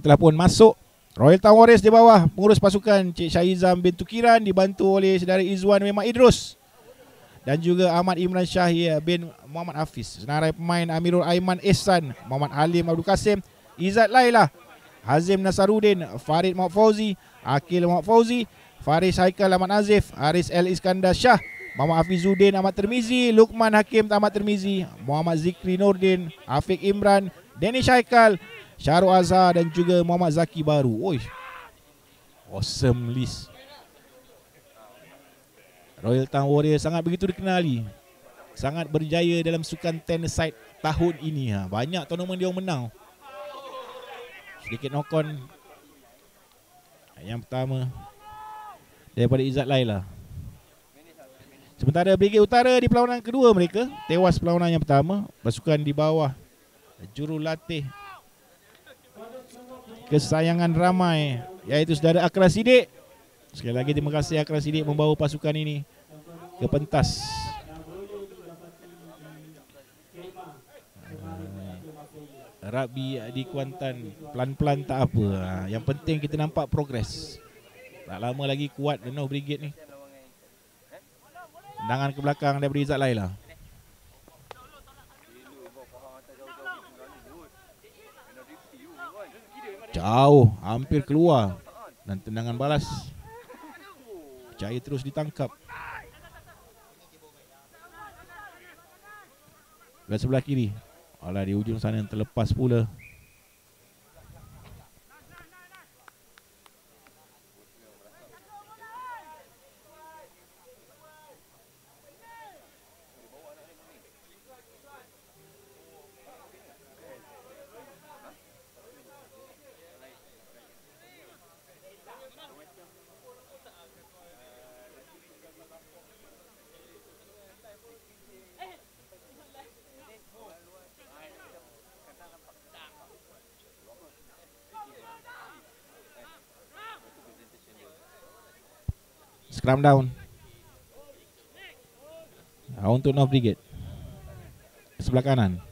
telah pun masuk. Royal Town Warriors di bawah pengurus pasukan Cik Syahizam bin Tukiran dibantu oleh saudara Izwan Memang Idrus dan juga Ahmad Imran Syahir bin Muhammad Hafiz. Senarai pemain Amirul Aiman Ihsan, Muhammad Halim Abdul Kasim, Izzat Laila, Hazim Nasaruddin, Farid Muhammad Fauzi, Akil Muhammad Fauzi, Faris Haikal Ahmad Azif, Haris L. Iskandar Shah, Muhammad Hafizuddin Ahmad Termizi, Luqman Hakim Ahmad Termizi, Muhammad Zikri Nordin, Afiq Imran, Danish Haikal, Syahrul Azhar dan juga Muhammad Zaki Baru. Oi, awesome list. Royal Town Warriors sangat begitu dikenali, sangat berjaya dalam sukan ten-a-side tahun ini. Banyak tournament dia menang. Sedikit knock-on. Yang pertama daripada Izzat Laila. Sementara Brigade Utara di perlawanan kedua mereka tewas perlawanan yang pertama. Pasukan di bawah jurulatih kesayangan ramai, iaitu saudara Akram Siddiq. Sekali lagi terima kasih Akram Siddiq membawa pasukan ini ke pentas. Rugby di Kuantan pelan-pelan tak apa. Yang penting kita nampak progres. Tak lama lagi kuat Denau Brigade ni. Tendangan ke belakang daripada Izzat Laila. Jauh, hampir keluar. Dan tendangan balas Jaya terus ditangkap. Belah sebelah kiri. Alah, di ujung sana terlepas pula. Scrum down untuk North Brigade. Sebelah kanan.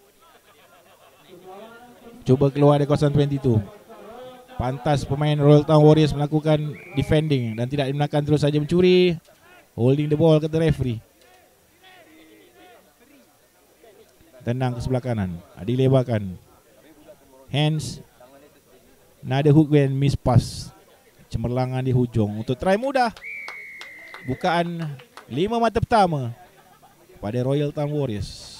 Cuba keluar dari kawasan 22. Pantas pemain Royal Town Warriors melakukan defending dan tidak dibenarkan terus saja mencuri. Holding the ball kata referee. Tendang ke sebelah kanan, dilebarkan. Hands. Nada hook and miss pass. Cemerlangan di hujung untuk try mudah. Bukaan 5 mata pertama pada Royal Town Warriors.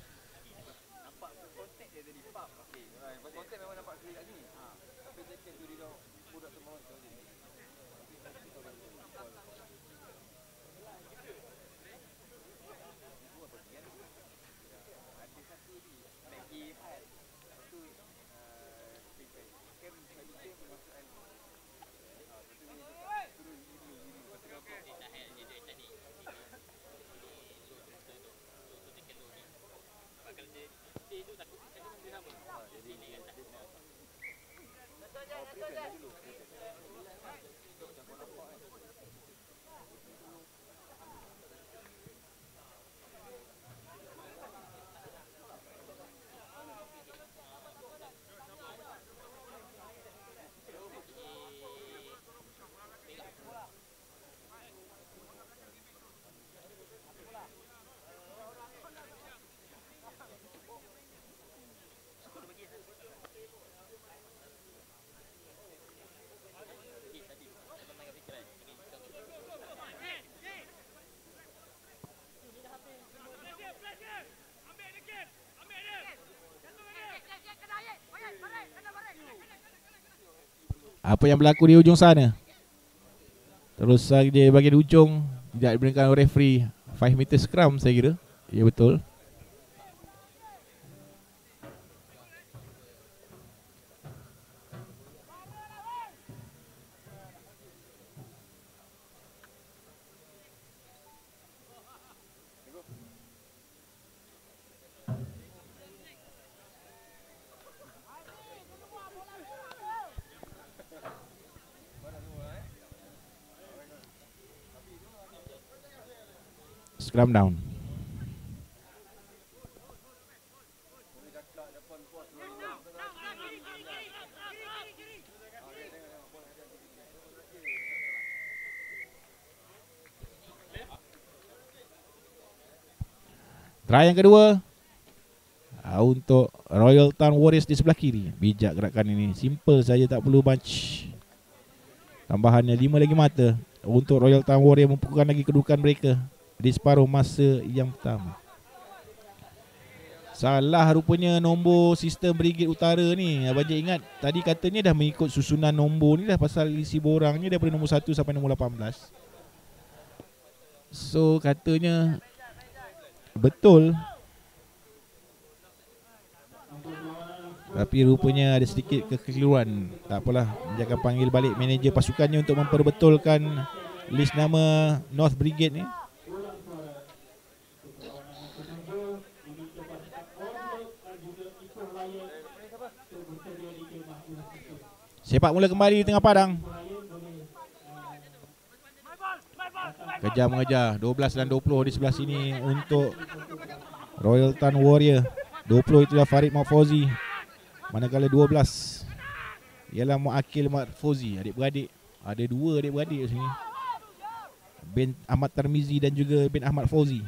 Apa yang berlaku di ujung sana? Terus saja bagian ujung tidak diberikan referee 5 meter scrum saya kira. Ya betul. Scrum down. Try yang kedua untuk Royal Town Warriors di sebelah kiri. Bijak gerakan ini, simple saja, tak perlu bunch. Tambahannya 5 lagi mata untuk Royal Town Warriors mempukulkan lagi kedudukan mereka di separuh masa yang pertama. Salah rupanya nombor sistem Brigade Utara ni. Abang Jeb ingat tadi katanya dah mengikut susunan nombor ni dah, pasal isi borangnya daripada nombor 1 sampai nombor 18. So katanya betul. Tapi rupanya ada sedikit kekeliruan. Tak apalah, dia akan panggil balik manager pasukannya untuk memperbetulkan list nama North Brigade ni. Sepak mula kembali di tengah padang. Kejar mengejar, 12 dan 20 di sebelah sini untuk Royal Town Warrior. 20 itulah Farid Mahfauzi, manakala 12 ialah Muakil Mahfauzi, adik-beradik. Ada 2 adik-beradik di sini, bin Ahmad Tarmizi dan juga bin Ahmad Fauzi.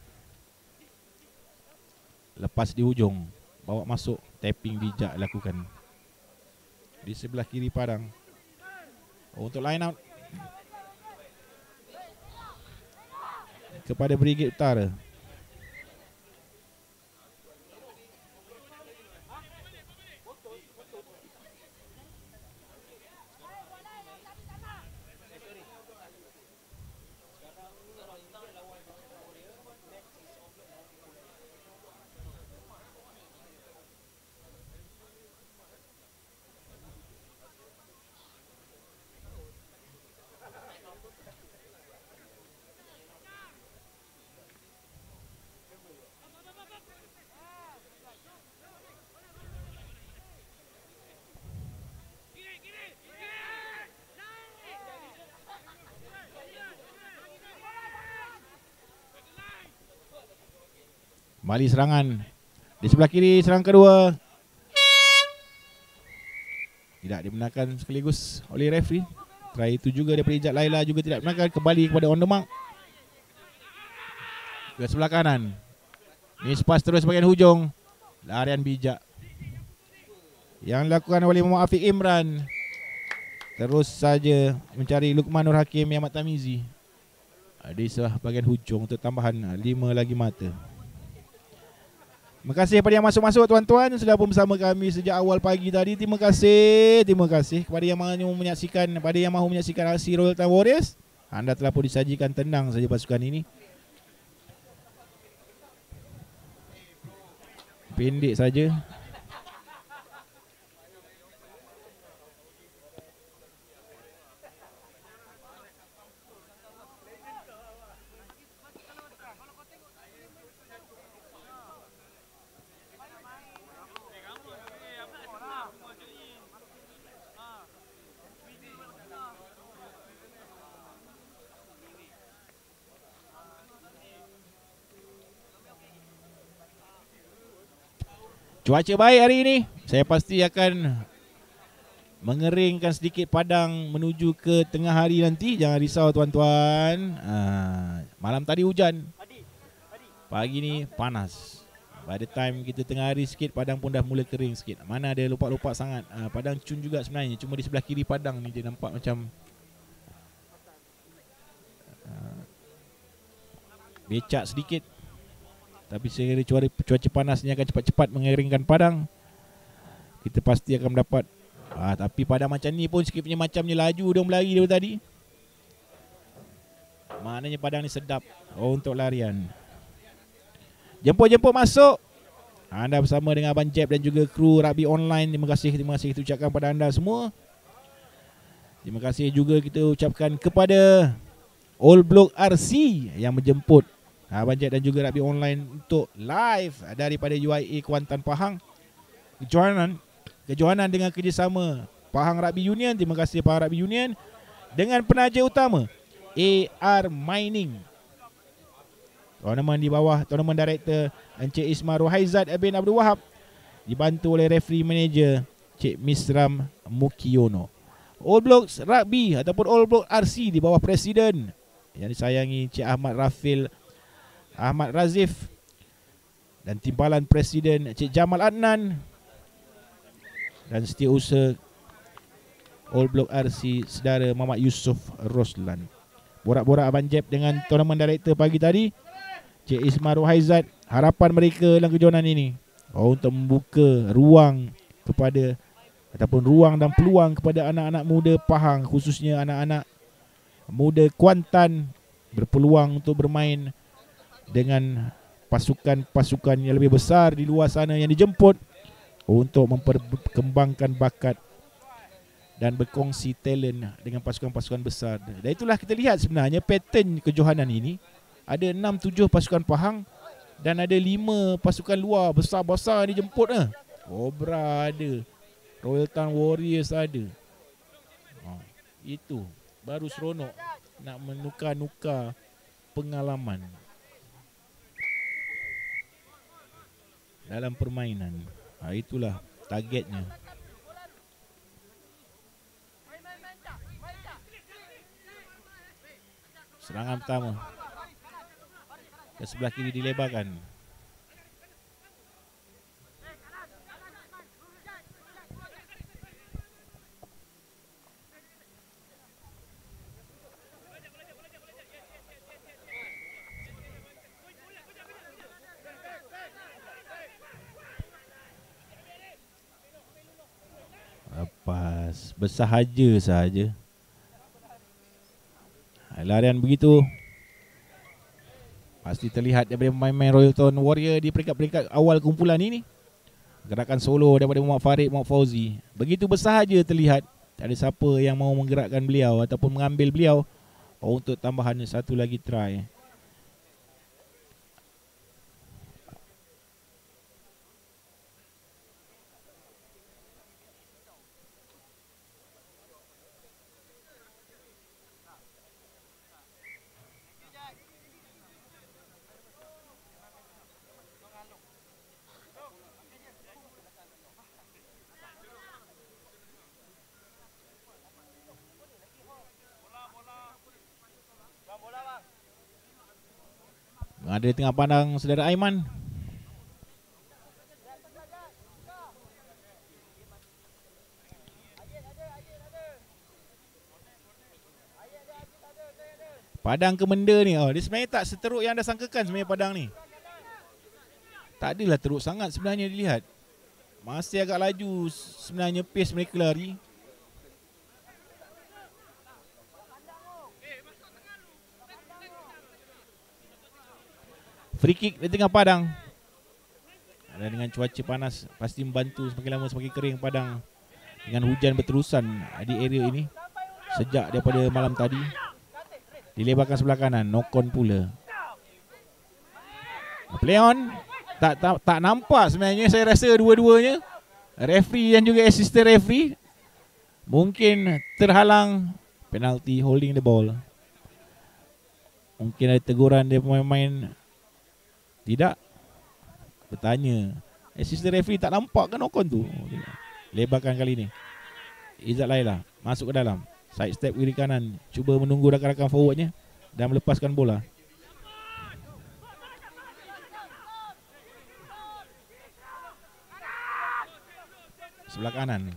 Lepas di hujung, bawa masuk, tapping bijak lakukan di sebelah kiri padang untuk line out kepada Brigade Utara. Kembali serangan di sebelah kiri, serang kedua tidak dibenarkan sekaligus oleh referee. Try itu juga daripada Ijat Laila juga tidak dibenarkan. Kembali kepada on the mark ke sebelah kanan. Miss pass terus bahagian hujung, larian bijak yang dilakukan oleh Muhammad Afiq Imran. Terus saja mencari Luqman Nur Hakim yang Ahmad Tamizi di sebelah bahagian hujung untuk tambahan 5 lagi mata. Terima kasih kepada yang masuk-masuk tuan-tuan, sudah pun bersama kami sejak awal pagi tadi. Terima kasih kepada yang mahu menyaksikan aksi Royal Town Warriors. Anda telah pun disajikan tenang saja pasukan ini. Pendek saja. Cuaca baik hari ini. Saya pasti akan mengeringkan sedikit padang menuju ke tengah hari nanti. Jangan risau tuan-tuan. Malam tadi hujan, pagi ni panas. By the time kita tengah hari sikit, padang pun dah mula kering sikit. Mana ada lupak-lupak sangat. Padang cun juga sebenarnya. Cuma di sebelah kiri padang ni dia nampak macam becak sedikit. Tapi sekiranya cuaca panas ni akan cepat-cepat mengeringkan padang, kita pasti akan mendapat. Tapi padang macam ni pun sikit punya macamnya laju dia berlari daripada tadi. Maknanya padang ni sedap untuk larian. Jemput-jemput masuk. Anda bersama dengan Abang Jeb dan juga kru Rugby Online. Terima kasih kita ucapkan pada anda semua. Terima kasih juga kita ucapkan kepada All Block RC yang menjemput Abang Jeb dan juga Rugby Online untuk live daripada UIA Kuantan Pahang. Kejohanan dengan kerjasama Pahang Rugby Union. Terima kasih Pahang Rugby Union dengan penaja utama AR Mining. Tournament di bawah Tournament Director Encik Ismail Rohaizat bin Abdul Wahab, dibantu oleh referee manager Cik Misram Mukiono. All Blocks Rugby ataupun All Block RC di bawah Presiden yang disayangi Cik Ahmad Rafil Ahmad Razif dan timbalan Presiden Cik Jamal Adnan dan Setiausaha All Block RC Saudara Muhammad Yusof Roslan. Borak-borak Abang Jeb dengan tournament director pagi tadi, Cik Ismail Haizat. Harapan mereka dalam kejohanan ini untuk membuka ruang kepada ataupun ruang dan peluang kepada anak-anak muda Pahang, khususnya anak-anak muda Kuantan, berpeluang untuk bermain dengan pasukan-pasukan yang lebih besar di luar sana yang dijemput untuk memperkembangkan bakat dan berkongsi talent dengan pasukan-pasukan besar. Dan itulah kita lihat sebenarnya pattern kejohanan ini. Ada 6-7 pasukan Pahang dan ada 5 pasukan luar besar-besar dijemput. Cobra ada, Royal Town Warriors ada. Itu baru seronok nak menukar-nukar pengalaman dalam permainan. Itulah targetnya. Serangan pertama ke sebelah kiri dilebarkan. Lepas bersahaja sahaja. Larian begitu pasti terlihat daripada pemain-pemain Royal Town Warrior di peringkat-peringkat awal kumpulan ini. Gerakan solo daripada Muhammad Farid, Muhammad Fauzi, begitu bersahaja terlihat. Tak ada siapa yang mau menggerakkan beliau ataupun mengambil beliau untuk tambahan satu lagi try. Ada di tengah pandang saudara Aiman. Padang ke Menda ni, dia sebenarnya tak seteruk yang anda sangkakan sebenarnya Padang ni. Tak adalah teruk sangat sebenarnya dilihat. Masih agak laju sebenarnya pace mereka lari. Free kick di tengah padang. Dan dengan cuaca panas pasti membantu semakin lama semakin kering padang. Dengan hujan berterusan di area ini sejak daripada malam tadi. Dilebarkan sebelah kanan, Nokon pula. Play on. Tak nampak sebenarnya, saya rasa dua-duanya, referee dan juga assistant referee, mungkin terhalang penalty holding the ball. Mungkin ada teguran dia pemain-pemain. Tidak. Bertanya, assistant referee tak nampak kan Nokon tu? Lebarkan kali ni. Izzat Laila masuk ke dalam, side step kiri kanan, cuba menunggu rakan-rakan forwardnya dan melepaskan bola. Sebelah kanan,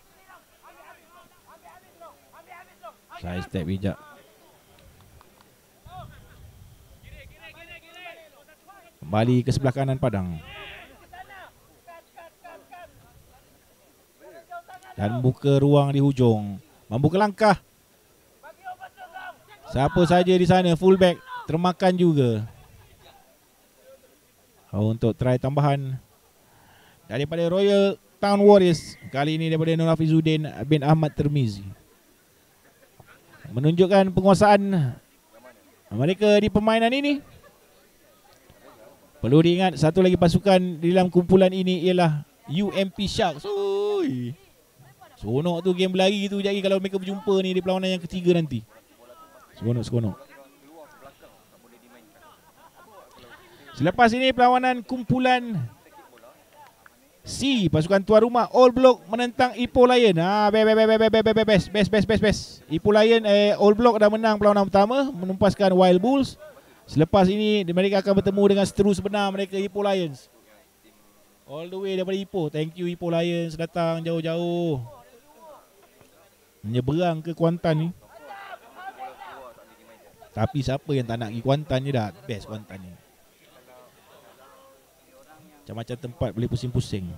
side step bijak. Kembali ke sebelah kanan padang dan buka ruang di hujung, membuka langkah. Siapa saja di sana, fullback termakan juga. Untuk try tambahan daripada Royal Town Warriors, kali ini daripada Nur Hafizuddin bin Ahmad Termizi, menunjukkan penguasaan mereka di permainan ini. Perlu diingat, satu lagi pasukan di dalam kumpulan ini ialah UMP Sharks. Oi, seronok tu game berlari tu jadi kalau mereka berjumpa ni di perlawanan yang ketiga nanti. Seronok. Selepas ini perlawanan kumpulan C, pasukan tuan rumah All Block menentang Ipoh Lion. Best. Ipoh Lion All Block dah menang perlawanan pertama, menumpaskan Wild Bulls. Selepas ini mereka akan bertemu dengan seteru sebenar mereka, Ipoh Lions. All the way daripada Ipoh. Thank you Ipoh Lions datang jauh-jauh. Menyeberang ke Kuantan ni. Tapi siapa yang tak nak pergi Kuantan je dah. Best Kuantan ni. Macam-macam tempat boleh pusing-pusing.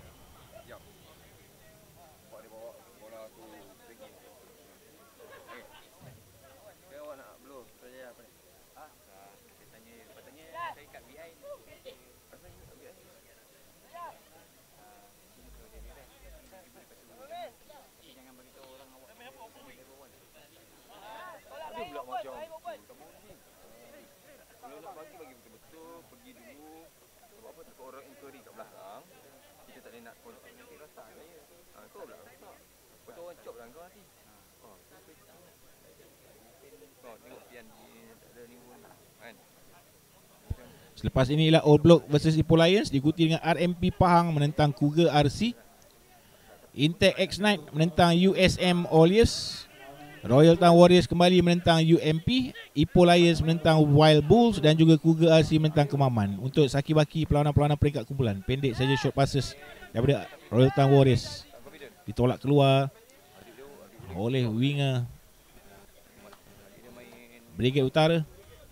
Selepas ini ialah All Block versus Ipoh Lions, diikuti dengan RMP Pahang menentang Cougar RC, Intec X-Knight menentang USM Olius, Royal Town Warriors kembali menentang UMP, Ipoh Lions menentang Wild Bulls dan juga Cougar RC menentang Kemaman. Untuk saki-baki perlawanan-perlawanan peringkat kumpulan, pendek saja short passes daripada Royal Town Warriors, ditolak keluar oleh winger Brigade Utara.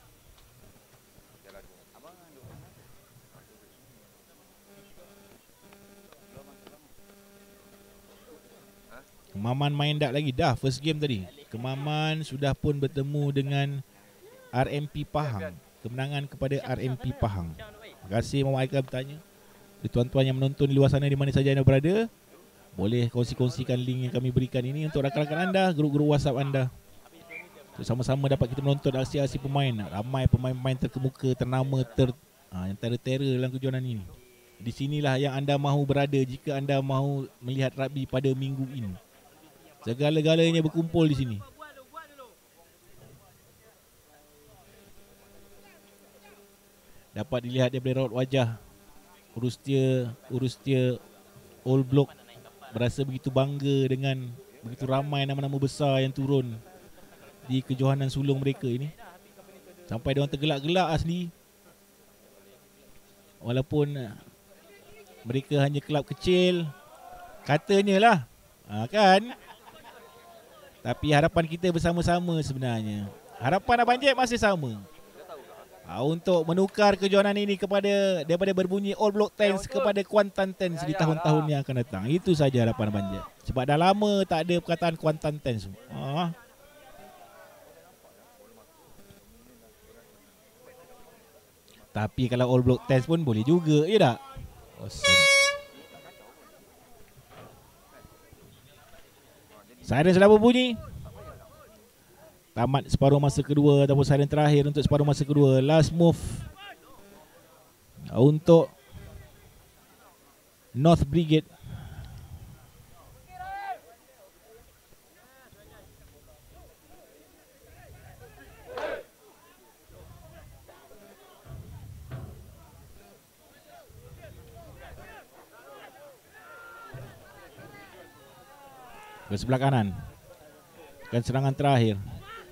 Kemaman main dak lagi dah first game tadi. Kemaman sudah pun bertemu dengan RMP Pahang. Kemenangan kepada RMP Pahang. Terima kasih Muhammad Aikam bertanya. Tuan-tuan yang menonton di luar sana di mana saja anda berada, boleh kongsi-kongsikan link yang kami berikan ini untuk rakan-rakan anda, grup-grup WhatsApp anda. So, sama-sama dapat kita menonton aksi-aksi pemain. Ramai pemain-pemain terkemuka, ternama, yang tertera dalam kejohanan ini. Di sinilah yang anda mahu berada jika anda mahu melihat rugby pada minggu ini. Segala-galanya berkumpul di sini. Dapat dilihat daripada raut wajah urustia All Block berasa begitu bangga dengan begitu ramai nama-nama besar yang turun di kejohanan sulung mereka ini. Sampai dia orang tergelak-gelak asli. Walaupun mereka hanya kelab kecil, katanya lah, kan? Tapi harapan kita bersama-sama sebenarnya. Harapan Abang Jeb masih sama. Untuk menukar kejohanan ini daripada berbunyi All Block Tens kepada Kuantan Tens di tahun-tahun yang akan datang. Itu saja harapan Abang Jeb. Sebab dah lama tak ada perkataan Kuantan Tens. Tapi kalau All Block Tens pun boleh juga, ya tak? Awesome. Siren sudah berbunyi. Tamat separuh masa kedua ataupun siren terakhir untuk separuh masa kedua. Last move untuk North Brigade. Ke sebelah kanan. Dan serangan terakhir.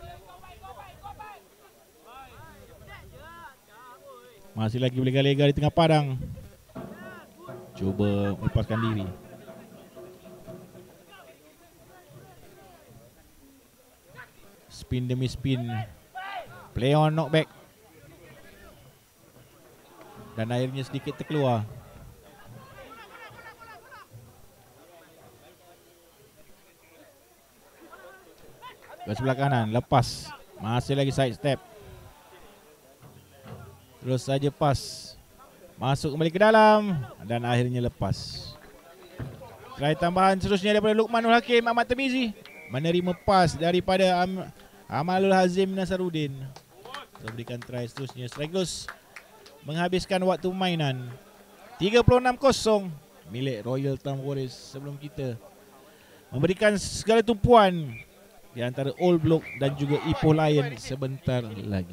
Masih lagi berlega-lega di tengah padang. Cuba melepaskan diri. Spin demi spin. Play on knockback. Dan akhirnya sedikit terkeluar. Ke sebelah kanan, lepas. Masih lagi side step. Terus saja pas. Masuk kembali ke dalam. Dan akhirnya lepas. Try tambahan seterusnya daripada Luqmanul Hakim Ahmad Temizi. Menerima pas daripada Amalul Hazim Nasarudin. Kita berikan try seterusnya. Stragos menghabiskan waktu permainan 36-0 milik Royal Town Warriors sebelum kita memberikan segala tumpuan di antara All Block dan juga Ipoh Lion sebentar lagi.